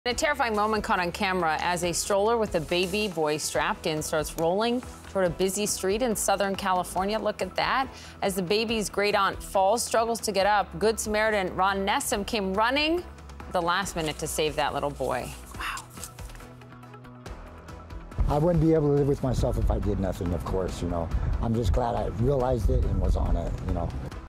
A terrifying moment caught on camera as a stroller with a baby boy strapped in starts rolling toward a busy street in Southern California. Look at that. As the baby's great aunt falls, struggles to get up, Good Samaritan Ron Nessum came running at the last minute to save that little boy. Wow. I wouldn't be able to live with myself if I did nothing, of course, I'm just glad I realized it and was on it,